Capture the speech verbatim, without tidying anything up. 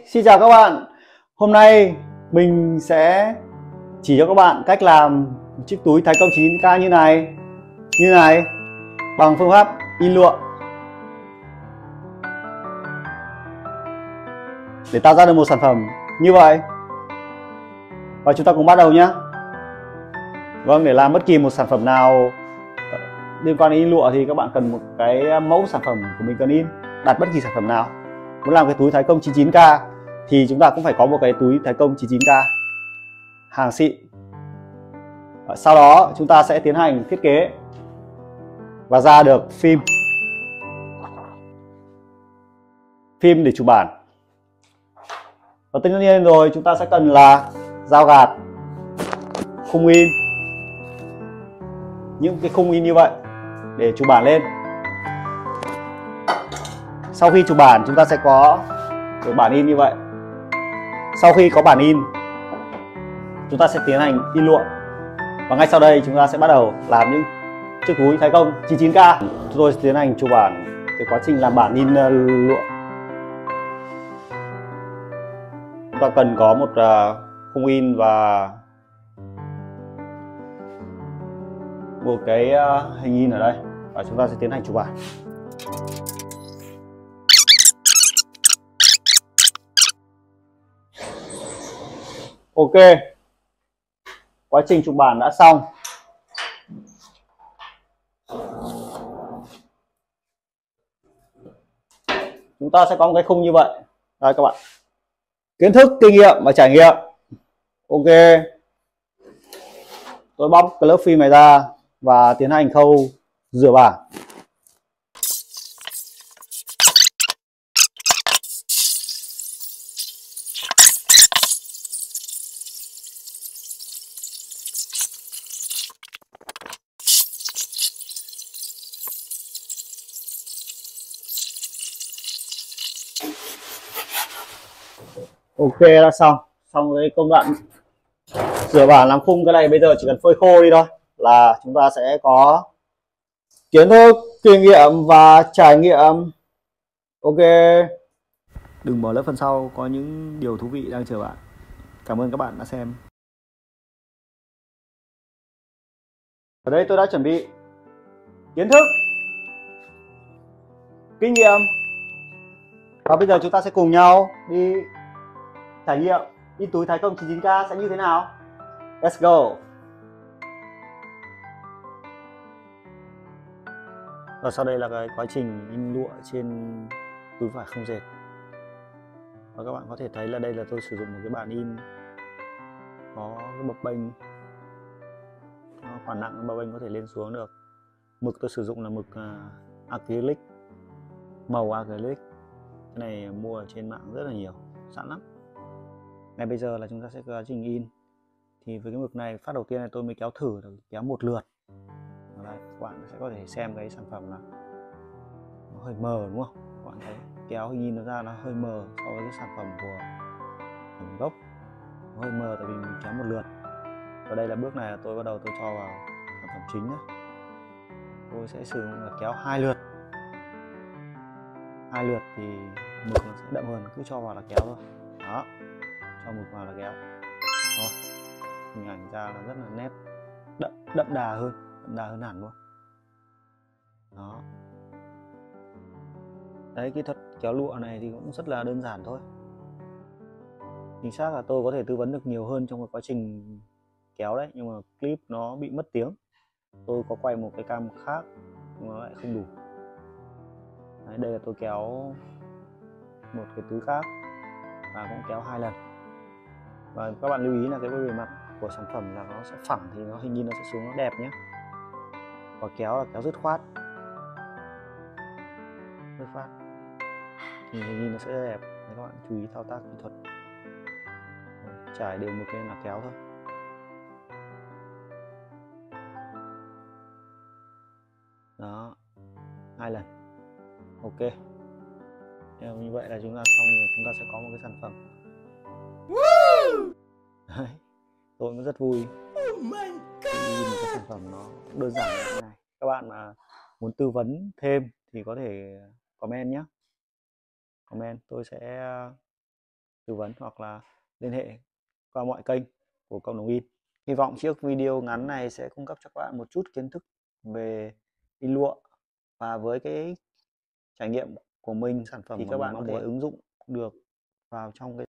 xin chào các bạn. Hôm nay mình sẽ chỉ cho các bạn cách làm chiếc túi thái công chín K như này, như này bằng phương pháp in lụa để tạo ra được một sản phẩm như vậy. Và chúng ta cùng bắt đầu nhé. Vâng, để làm bất kỳ một sản phẩm nào liên quan đến in lụa thì các bạn cần một cái mẫu sản phẩm của mình cần in, đặt bất kỳ sản phẩm nào. Muốn làm cái túi thái công chín mươi chín K thì chúng ta cũng phải có một cái túi thái công chín mươi chín K hàng xịn. Sau đó chúng ta sẽ tiến hành thiết kế và ra được phim phim để chụp bản. Và tất nhiên rồi chúng ta sẽ cần là dao gạt, khung in, những cái khung in như vậy để chụp bản lên. Sau khi chụp bản chúng ta sẽ có được bản in như vậy. Sau khi có bản in chúng ta sẽ tiến hành in lụa. Và ngay sau đây chúng ta sẽ bắt đầu làm những chiếc túi thái công chín mươi chín K. Chúng tôi sẽ tiến hành chụp bản cái quá trình làm bản in lụa. Chúng ta cần có một khung in và một cái hình in ở đây, và chúng ta sẽ tiến hành chụp bản. Ok, quá trình chụp bản đã xong. Chúng ta sẽ có một cái khung như vậy. Đây các bạn, kiến thức, kinh nghiệm và trải nghiệm. Ok, tôi bóc cái lớp phim này ra và tiến hành khâu rửa bản. Ok, đã xong. Xong cái công đoạn rửa bản làm khung cái này bây giờ chỉ cần phơi khô đi thôi là chúng ta sẽ có kiến thức, kinh nghiệm và trải nghiệm. Ok, đừng bỏ lỡ phần sau, có những điều thú vị đang chờ bạn. Cảm ơn các bạn đã xem. Ở đây tôi đã chuẩn bị kiến thức, kinh nghiệm, và bây giờ chúng ta sẽ cùng nhau đi trải nghiệm in túi thái công chín mươi chín K sẽ như thế nào. Let's go. Và sau đây là cái quá trình in lụa trên túi vải không dệt. Và các bạn có thể thấy là đây là tôi sử dụng một cái bản in có cái bập bênh, nó khoản nặng, bập bênh có thể lên xuống được. Mực tôi sử dụng là mực uh, acrylic, màu acrylic. Cái này mua ở trên mạng rất là nhiều, sẵn lắm. Ngay bây giờ là chúng ta sẽ có quá trình in. Thì với cái mực này, phát đầu tiên này tôi mới kéo thử được, kéo một lượt. Đây, các bạn sẽ có thể xem cái sản phẩm là nó hơi mờ đúng không? Các bạn thấy kéo hình in nó ra nó hơi mờ so với cái sản phẩm của bản gốc. Nó hơi mờ tại vì mình kéo một lượt. Và đây là bước này là tôi bắt đầu tôi cho vào sản phẩm chính đấy. Tôi sẽ sử dụng là kéo hai lượt. Hai lượt thì mực nó sẽ đậm hơn, cứ cho vào là kéo thôi. Đó, cho mực vào là kéo. Rồi, hình ảnh ra là rất là nét, đậm, đậm đà hơn, đậm đà hơn hẳn luôn. Đó. Đấy, kỹ thuật kéo lụa này thì cũng rất là đơn giản thôi. Chính xác là tôi có thể tư vấn được nhiều hơn trong cái quá trình kéo đấy, nhưng mà clip nó bị mất tiếng. Tôi có quay một cái cam khác nhưng mà nó lại không đủ. Đấy, đây là tôi kéo một cái túi khác và cũng kéo hai lần. Và các bạn lưu ý là cái bề mặt của sản phẩm là nó sẽ phẳng thì nó hình như nó sẽ xuống nó đẹp nhé. Và kéo là kéo dứt khoát, dứt khoát thì hình như nó sẽ đẹp. Đấy, các bạn chú ý thao tác kỹ thuật. Trải đều một cái là kéo thôi. Đó, hai lần. Ok, theo như vậy là chúng ta xong rồi, chúng ta sẽ có một cái sản phẩm. Đấy, tôi cũng rất vui. Oh my God. Một cái sản phẩm nó đơn giản như thế này. Các bạn mà muốn tư vấn thêm thì có thể comment nhé. Comment, tôi sẽ tư vấn hoặc là liên hệ qua mọi kênh của cộng đồng in. Hy vọng chiếc video ngắn này sẽ cung cấp cho các bạn một chút kiến thức về in lụa, và với cái trải nghiệm của mình sản phẩm thì các bạn có thể ứng dụng được vào trong cái